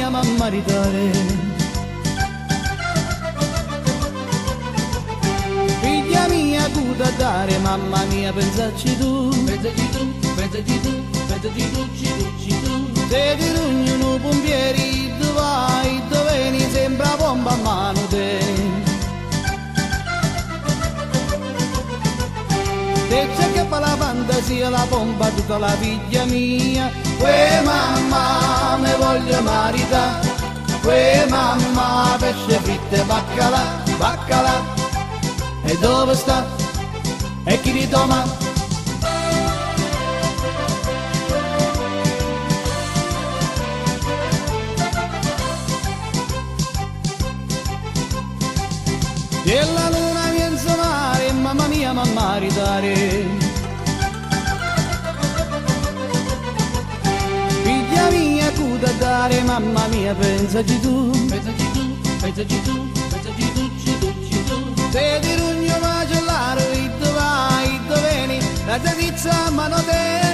mia mamma ridare. Figlia mia tu da dare, mamma mia pensaci tu. Pensaci tu, pensaci tu, pensaci tu, ci tu. Se ti rugnono pompieri, dove vai, dove vieni, sembra bomba a mano te. Se c'è che fa la fantasia, la pompa tutta la figlia mia. Uè mamma, me voglio marità. Uè mamma, pesce fritto e baccalà, baccalà. E dove sta? E chi li toma? E la luna viene a mare, mamma mia, mamma ridare. Figlia mia, tu da dare, mamma mia, pensaci tu. Pensaci tu, pensaci tu, pensaci tu, ci tu. Se ti rugno macellare, dove vai, dove vieni, la tizza a mano te.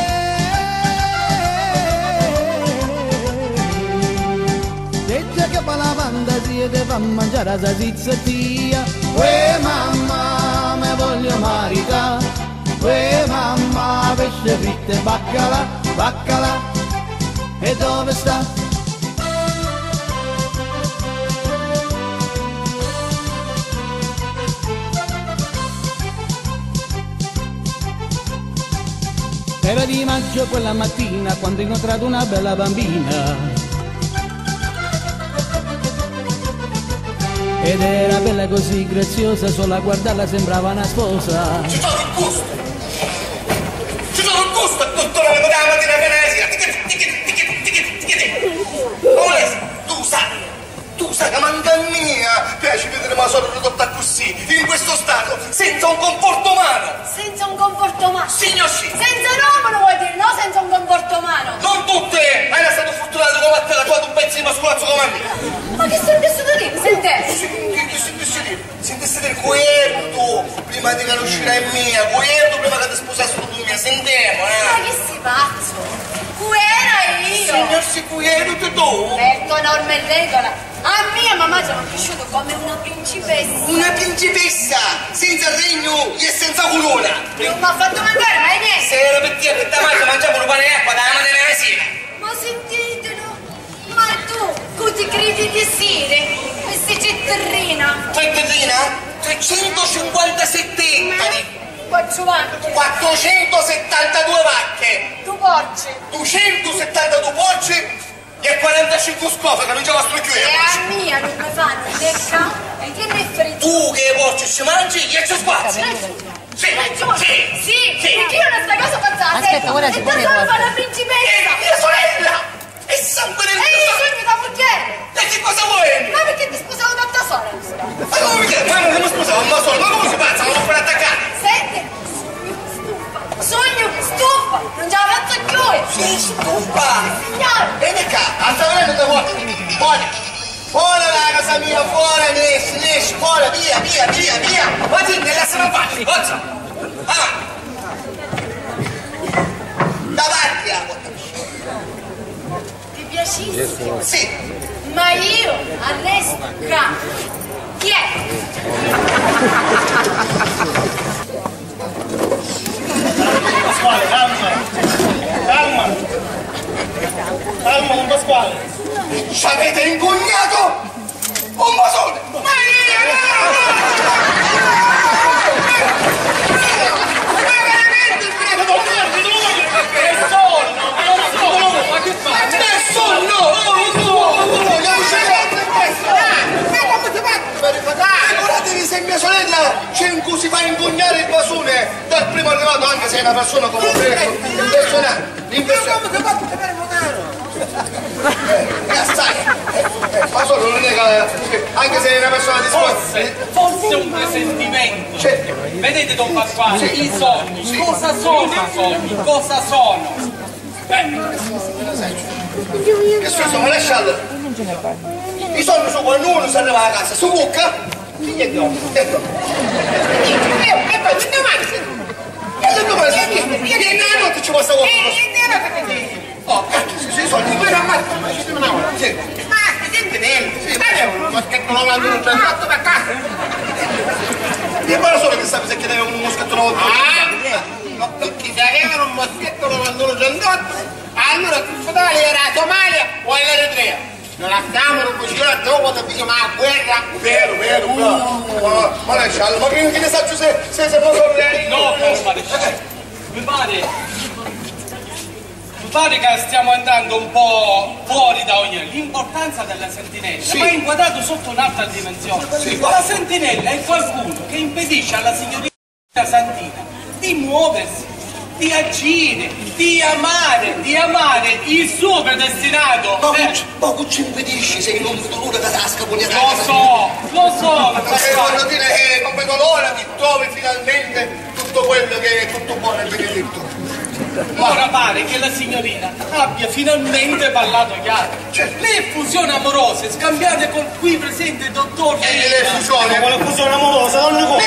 Che fa la fantasia te fa mangiare la salsiccia. Uè mamma, me voglio marità. Uè mamma, pesce fritto e baccalà, baccalà. E dove sta? Era di maggio quella mattina quando ho incontrato una bella bambina. Ed era bella così graziosa, solo a guardarla sembrava una sposa. Ci sono il gusto! Ci sono il gusto! Tutto la mattina venezia! Tu sai che manca mia! Piace vedere ma sono ridotta così, in questo stato, senza un comporto umano! Senza un comporto umano? Signor sì! Senza un uomo lo vuoi dire, no? Senza un comporto umano! Non tutte! Hai stato fortunato come a te, la tua un pezzo di masculazzo come a me! Ma che sei vissuto lì? Sentessi? Che sentessi dire? Sentessi dire coerto prima di che uscirai mia, coerto prima che ti sposassi con tu mia, sentiamo, Ma che sei pazzo? Era io! Signor si coerto tu? Certo, norma e regola! A mia mamma sono cresciuto come una principessa! Una principessa! Senza regno e senza corona! Non mi ha fatto mangiare mai niente! Se era per dire che da mangia mangiamo un pane e acqua dalla mattina alla sera! Ma sentitelo! Ma tu ti credi di essere? Questa cetterrina! Che terrina? 357 ettari! 472 vacche! 2 porci! 272 porci! E 45 scope che non c'è vostro chiuso! E a mia non mi fanno lecca? E che ne frega? Tu che porci ci mangi e ci sguazzi! Sì, sì, perché io non sta cosa passata! Aspetta, ora si può fare la principessa! Mia sorella! E sangue del E io sogno da portiere! E che cosa vuoi? Ma perché ti sposavo tanta sola? Ma come mi chiedi? Ma non mi sposavo, ma solo, ma come si pazza? Non lo puoi attaccare! Senti! Sogno stufa! Non ce la faccio più! Sei stufa! Signore! Vieni qua, sta venendo da fuori! Fuori! Fuori da casa mia, fuori, esci, fuori, via! Oggi nella sera faccia, forza! Avanti! Davanti a Ti piacissimo? Sì! Ma io arresto qua! Chi è? Pasquale, calma, Don Pasquale. Ci avete impugnato un masone! Figuratevi se mia sorella si fa impugnare il basone dal primo arrivato, anche se è una persona come impressionante. Ma solo non è che anche se è una persona disposta. Forse un presentimento. Certo. Vedete Don Pasquale, i sogni, cosa sono i sogni? Cosa sono? Che scusa, ma lasciate. I sogni sono quando uno si arriva a casa, su bocca, e domani. E la notte ci può stare qualcosa. Oh, cacchio, se i soldi, poi la macchina, ci sono una ora. Sì. quando non c'è fatto per casa. E poi solo che sapevi se chiedeva un moschetto nuovo. No, perché se avevano un moschetto quando non c'è andato, allora il fotale era la Somalia o l'Eritrea. Non lasciamolo così a dopo da bisogna la guerra. Vero, bravo. Ma lascialo, ma che ne sa se posso lei? No, mi pare che stiamo andando un po' fuori da ogni l'importanza della sentinella, ma è inquadrato sotto un'altra dimensione. La sentinella è qualcuno che impedisce alla signorina Santina di muoversi, di agire, di amare il suo predestinato. Ma che ci impedisci se non vedo l'ora da tasca con gli Lo so. Ma che voglio dire che non vedo l'ora di trovi finalmente tutto quello che è tutto buono e benedetto. Ora pare che la signorina abbia finalmente parlato chiaro. Le effusioni amorose scambiate con qui presente dottor E le effusioni? Con l'effusione amorosa non ne conta.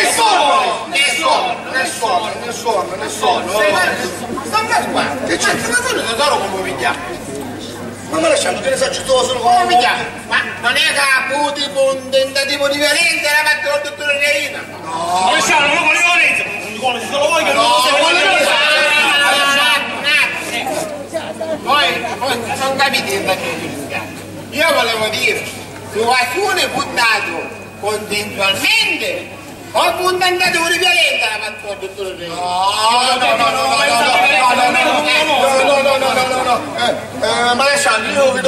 Nessuno. Sta qua. Che c'è? Ma tu non tesoro come pigliare. Ma lasciando che ne sa giusto solo Come pigliare? Ma non è che ha avuto un tentativo di violenza, era fatto col dottore Reina. No. Ma lasciamo, non con violenza. Non con solo voi che non lo Poi non capite io volevo dire, situazione buttato consensualmente o puntato di violenza la fatto il dottore Reina. No. Maresciallo, io vedo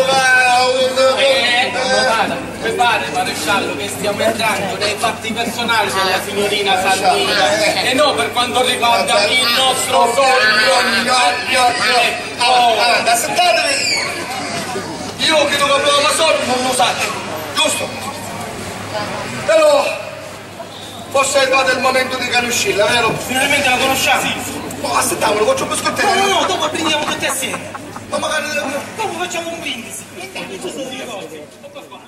mi pare, maresciallo, che stiamo entrando nei fatti personali della signorina Santina e non per quanto riguarda il nostro sogno. Aspettatevi! Io credo che abbiamo la soldi, non lo sapete, giusto? Però forse è arrivato il momento di canuscilla, vero? Finalmente la conosciamo? Sì. Ma aspettiamolo, faccio un biscottino. No, dopo prendiamo tutti assieme. Ma magari... Dopo facciamo un brindisi.